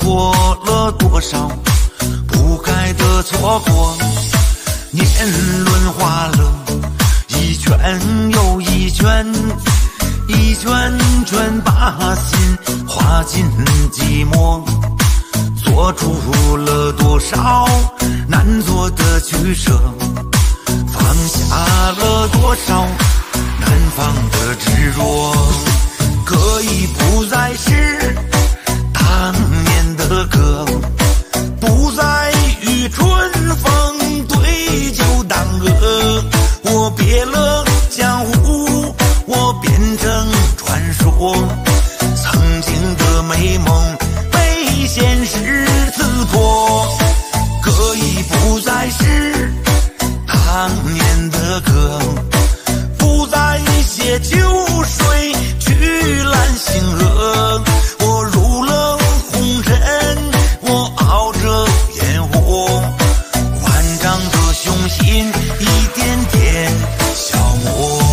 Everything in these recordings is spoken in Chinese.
过了多少不该的错过，年轮化了一圈又一圈，一圈圈把心化进寂寞，做出了多少难做的取舍，放下了多少难放的执着，可以不再是当年的歌，不再与春风对酒当歌，我别了江湖，我变成传说，曾经的美梦被现实刺破，可以不再是当年的歌，不再写秋水去揽星河，我入了红尘，我熬着烟火，万丈的雄心一点点消磨。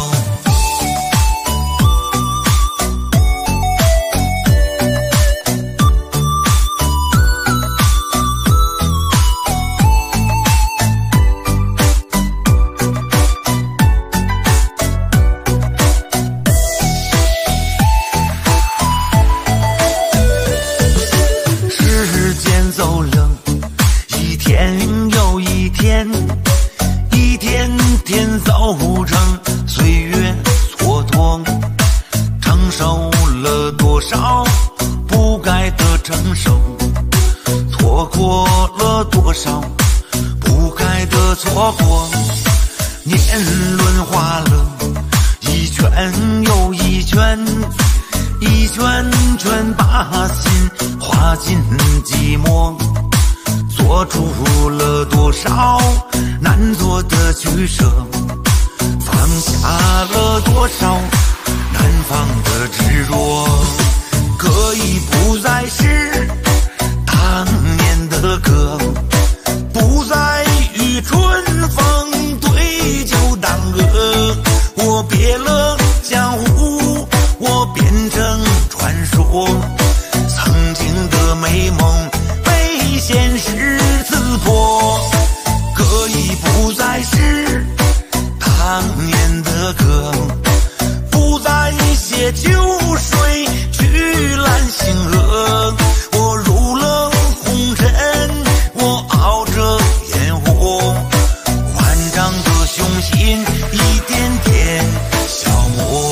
走了一天又一天，一天天走成岁月蹉跎，承受了多少不该的承受，错过了多少不该的错过，年轮化了一圈又一圈，一圈圈把心化进寂寞，做出了多少难做的取舍，放下了多少难放的执着，可以不再是当年的歌，不再与春风对酒当歌，我别了江湖，我变成传说，曾经的美梦被现实刺破，可以不再是当年的歌，不再写秋水去揽星河，我入了红尘，我熬着烟火，万丈的雄心一点点消磨。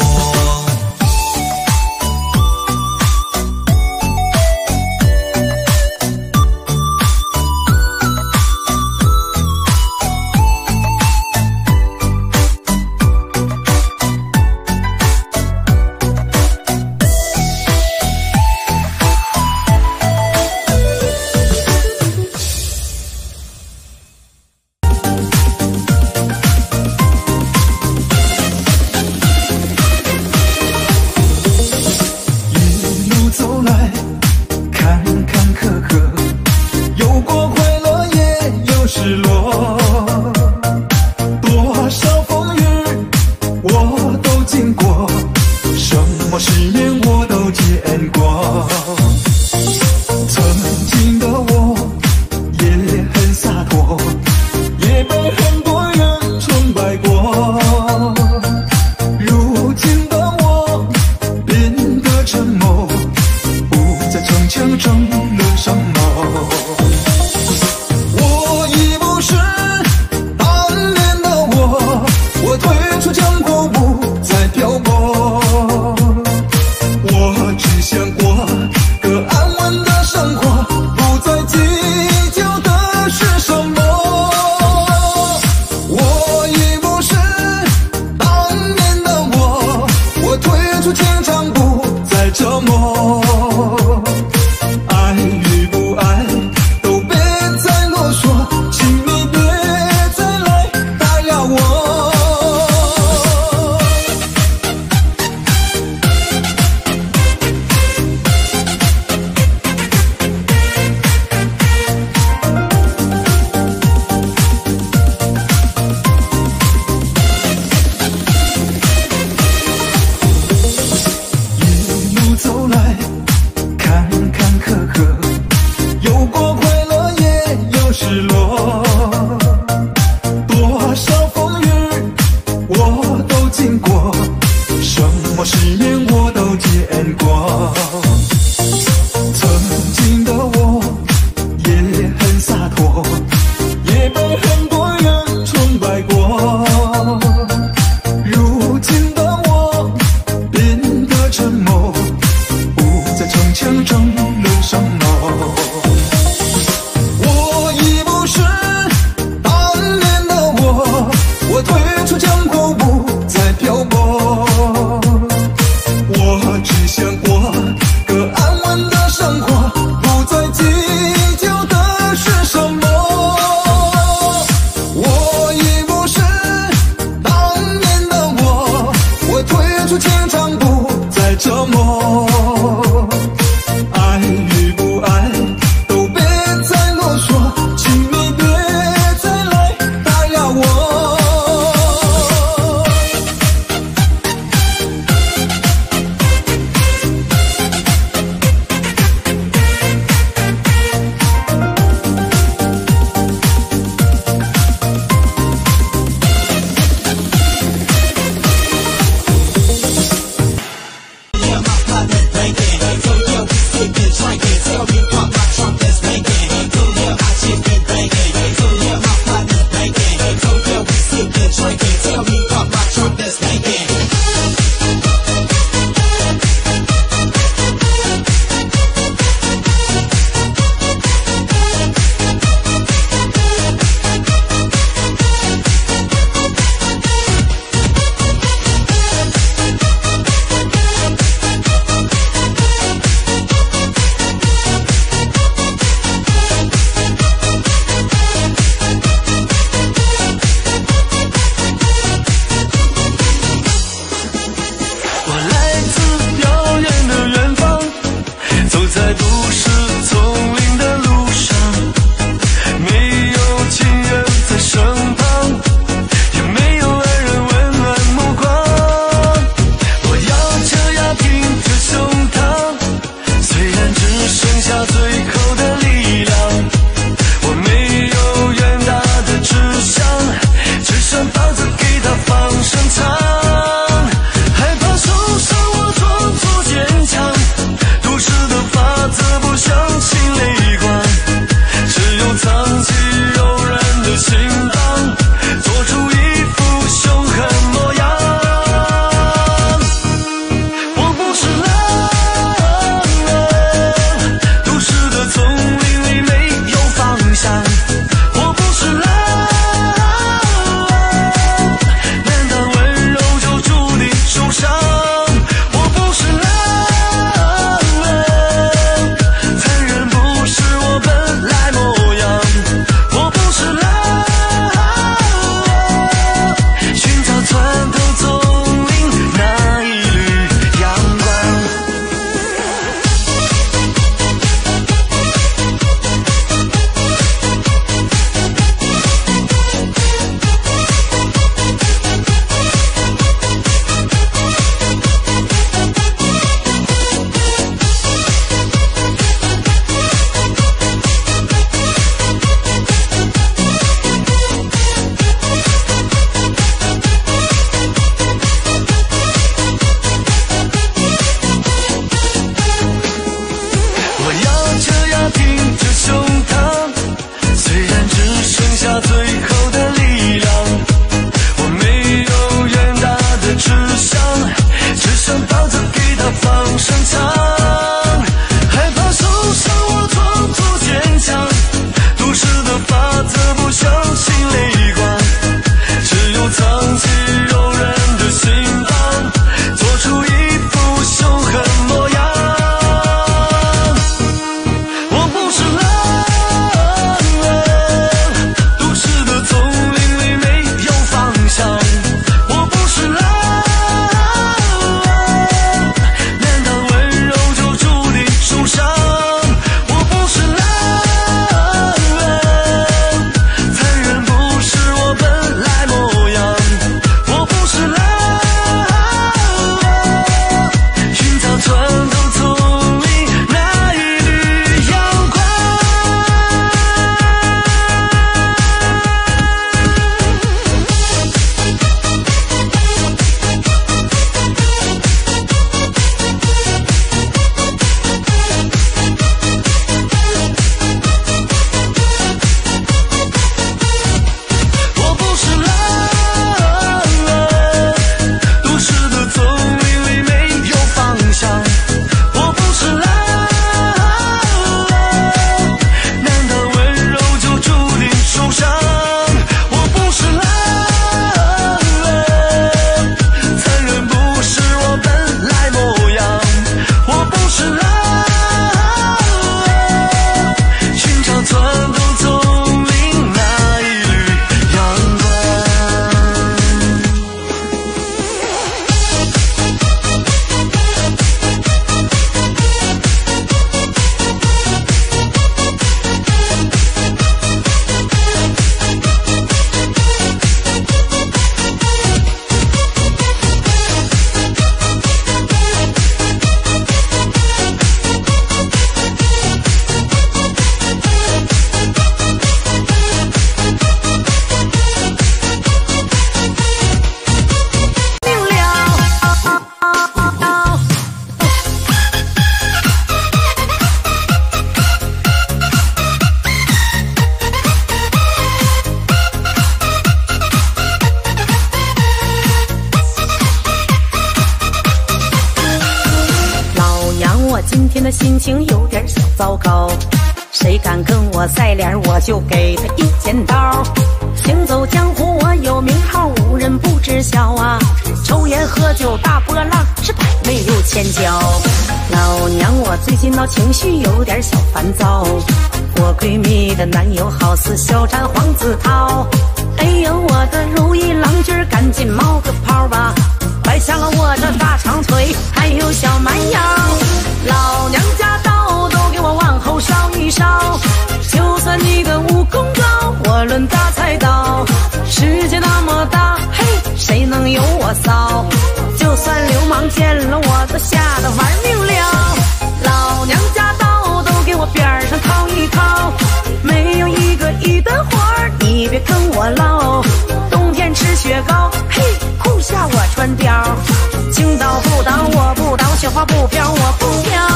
的心情有点小糟糕，谁敢跟我赛脸，我就给他一剪刀。行走江湖我有名号，无人不知晓啊。抽烟喝酒大波浪，是百媚又千娇。老娘我最近闹情绪有点小烦躁，我闺蜜的男友好似小战黄子韬。哎呦我的如意郎君，赶紧冒个泡吧，摆下了我这大长腿还有小蛮腰。老娘家刀都给我往后稍一稍，就算你的武功高，我论大菜刀。世界那么大，嘿，谁能有我骚？就算流氓见了我都吓得玩命了。老娘家刀都给我边上掏一掏，没有一个一的活儿你别跟我唠。冬天吃雪糕，嘿，酷夏我穿貂。青岛不倒我不倒，雪花不飘我不飘。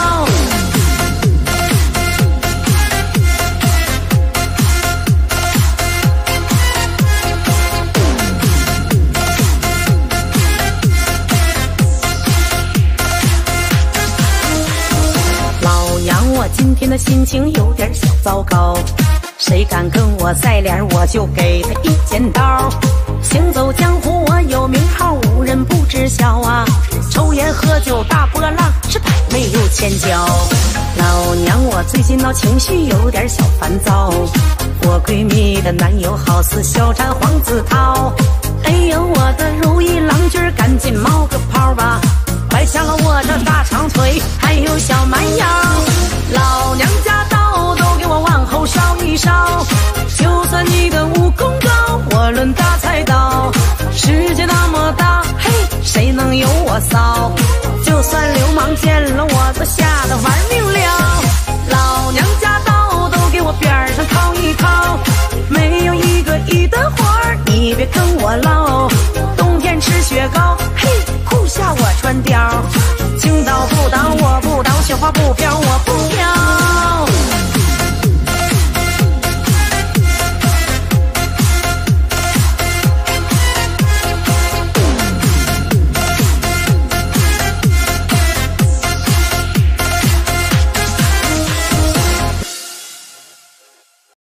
老娘我今天的心情有点小糟糕，谁敢跟我赛脸，我就给他一剪刀。行走江湖我有名号，无人不知晓啊。抽烟喝酒大波浪，是百媚又千娇。老娘我最近闹情绪有点小烦躁，我闺蜜的男友好似小战黄子韬。哎呦我的如意郎君，赶紧冒个泡吧，摆下了我这大长腿还有小蛮腰。老娘家刀都给我往后稍一稍，就算你的武功高，我论大菜刀。世界那么大，嘿，谁能有我骚？就算流氓见了我都吓得玩命了。老娘家刀都给我边上掏一掏，没有一个一的活儿你别跟我唠。冬天吃雪糕，嘿，酷夏我穿貂。青岛不倒我不倒，雪花不飘我不